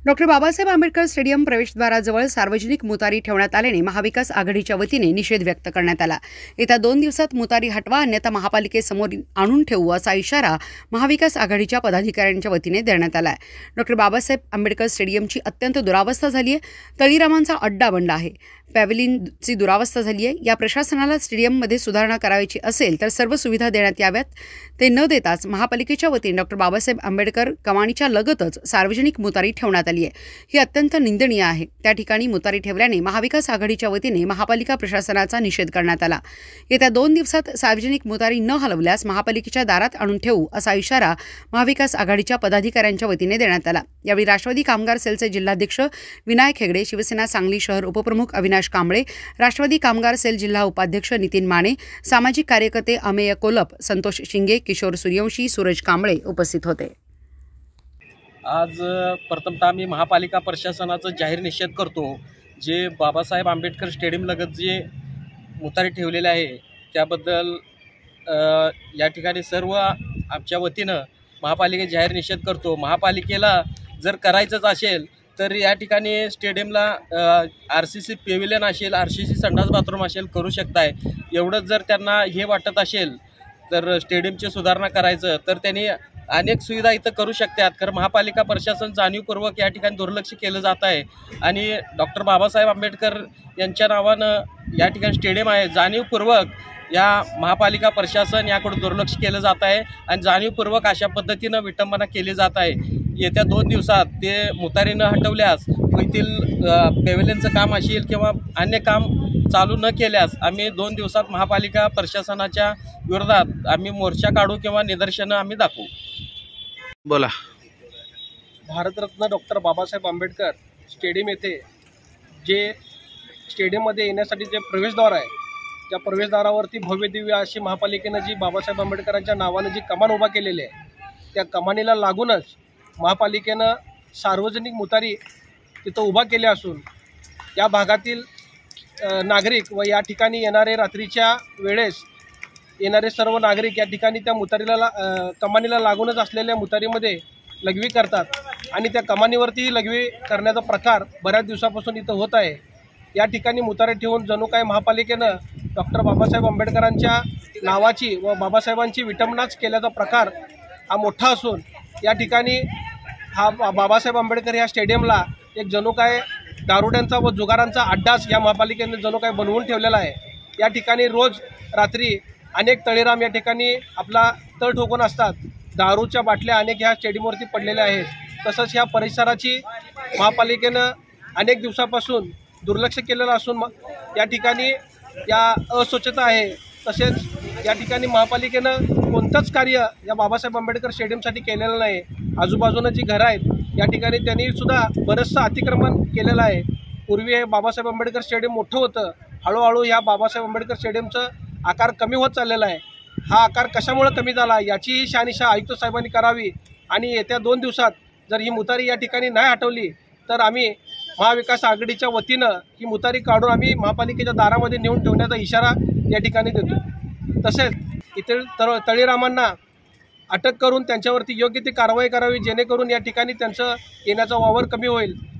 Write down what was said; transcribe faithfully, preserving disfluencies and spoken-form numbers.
Doctor Babasaheb Ambedkar stadium प्रवेशद्वाराजवळ सार्वजनिक मुतारी ठेवण्यात आल्याने महाविकास आघाडीच्या वतीने निषेध व्यक्त करण्यात आला। येत्या दोन दिवसात मुतारी हटवा अन्यथा महापालिकेसमोर आणून ठेवू असा इशारा महाविकास आघाडीच्या पदाधिकाऱ्यांच्या वतीने देण्यात आला आहे। डॉक्टर बाबासाहेब आंबेडकर स्टेडियमची अत्यंत दुरावस्था झाली आहे। तळीरामांचा अड्डा बनला आहे। पॅव्हेलियनची दुरावस्था झाली आहे। या प्रशासनाला स्टेडियममध्ये सुधारणा करायची असेल तर सर्व सुविधा देण्यात याव्यात। ते न देताच महापालिकेच्या वतीने डॉक्टर बाबासाहेब आंबेडकर कमानीच्या लगतच सार्वजनिक मुतारी ठेवण्यात आली आहे। ही अत्यंत निंदनीय आहे। त्या ठिकाणी मुतारी ठेवल्याने महाविकास आघाडीच्या वतीने महापालिका प्रशासनाचा निषेध करण्यात आला। येत्या दोन दिवसात सार्वजनिक मुतारी न हलवल्यास महापालिकेच्या दारात आणून ठेवू असा इशारा महाविकास आघाडीच्या पदाधिकाऱ्यांच्या वतीने देण्यात आला। यावेळी राष्ट्रवादी कामगार सेलचे जिल्हाध्यक्ष विनायक हेगडे, शिवसेना सांगली शहर उपप्रमुख अविनाश कांबळे, राष्ट्रवादी कामगार सेल जिल्हा उपाध्यक्ष नितीन माने, सामाजिक कार्यकर्ते अमेय कोलप, संतोष शिंगे, किशोर सूर्यवंशी, सूरज कांबळे उपस्थित होते। आज प्रथमतः मी महापालिका प्रशासनाचा जाहीर निषेध करतो। जे बाबासाहेब आंबेडकर स्टेडियम लगत जे मुतारी ठेवलेले आहे त्याबद्दल या ठिकाणी सर्व आमच्या वतीनं महापालिकेत जाहीर निषेध करतो। महापालिकेला जर करायचंच असेल तर या ठिकाणी स्टेडियमला आर सी सी पेव्हिलियन असेल, आर सी सी संडास बाथरूम असेल करू शकताय। एवढंच जर त्यांना हे वाटत असेल तर स्टेडियमची सुधारणा करायचं तर त्यांनी अनेक सुविधा इथं करू शकतात। कारण महापालिका प्रशासन जाणीवपूर्वक या ठिकाणी दुर्लक्ष केलं जात आहे आणि डॉक्टर बाबासाहेब आंबेडकर यांच्या नावानं या ठिकाणी स्टेडियम आहे। जाणीवपूर्वक या महापालिका प्रशासन याकडे दुर्लक्ष केलं जात आहे आणि जाणीवपूर्वक अशा पद्धतीनं विटंबना केली जात आहे। येत्या दोन दिवसात ते मुतारी न हटवल्यास येथील पेव्हिलियनचं काम असेल किंवा अन्य काम चालू न केल्यास आम्ही दोन दिवसात महापालिका प्रशासनाच्या विरोधात आम्ही मोर्चा काढू किंवा निदर्शनं आम्ही दाखवू। बोला। भारतरत्न डॉक्टर बाबासाहेब आंबेडकर स्टेडियम येथे जे स्टेडियममध्ये येण्यासाठी जे प्रवेशद्वार आहे त्या प्रवेशद्वारावरती भव्य दिव्य अशी महापालिकेनं जी बाबासाहेब आंबेडकरांच्या नावानं जी कमान उभा केलेली आहे त्या कमानीला लागूनच महापालिकेनं सार्वजनिक मुतारी तिथं उभा केल्या असून या भागातील नागरिक व या ठिकाणी येणारे रात्रीच्या वेळेस येणारे सर्व नागरिक या ठिकाणी त्या मुतारीला कमानीला लागूनच असलेल्या मुतारीमध्ये लघवी करतात आणि त्या कमानीवरती लघवी करण्याचा प्रकार बऱ्याच दिवसापासून इथं होत आहे। या ठिकाणी मुतारी ठेवून जणू काय महापालिकेनं डॉक्टर बाबासाहेब आंबेडकरांच्या नावाची व बाबासाहेबांची विटंबनाच केल्याचा प्रकार हा मोठा असून या ठिकाणी हा बाबासाहेब आंबेडकर या स्टेडियमला एक जणू काय दारुड्यांचा व जुगारांचा अड्डाच या महापालिकेने जणू काय बनवून ठेवलेला आहे। या ठिकाणी रोज रात्री अनेक तळीराम या ठिकाणी आपला तळ ठोकून असतात। दारूच्या बाटल्या अनेक ह्या स्टेडियमवरती पडलेल्या आहेत। तसंच ह्या परिसराची महापालिकेनं अनेक दिवसापासून दुर्लक्ष केलेलं असून या ठिकाणी या अस्वच्छता आहे। तसेच या ठिकाणी महापालिकेनं कोणतंच कार्य या बाबासाहेब आंबेडकर स्टेडियमसाठी केलेलं नाही। आजूबाजूनं जी घरं आहेत या ठिकाणी त्यांनीसुद्धा बरंचसं अतिक्रमण केलेलं आहे। पूर्वी हे बाबासाहेब आंबेडकर स्टेडियम मोठं होतं, हळूहळू ह्या बाबासाहेब आंबेडकर स्टेडियमचं आकार कमी होत चाललेला आहे। हा आकार कशामुळे कमी झाला याचीही शहानिशा आयुक्त साहेबांनी करावी आणि येत्या दोन दिवसात जर ही मुतारी या ठिकाणी नाही हटवली तर आम्ही महाविकास आघाडीच्या वतीनं ही मुतारी काढून आम्ही महापालिकेच्या दारामध्ये नेऊन ठेवण्याचा इशारा या ठिकाणी देतो। तसेच इथे तर तळीरामांना अटक करून त्यांच्यावरती योग्य ती कारवाई करावी जेणेकरून या ठिकाणी त्यांचं येण्याचा वावर कमी होईल।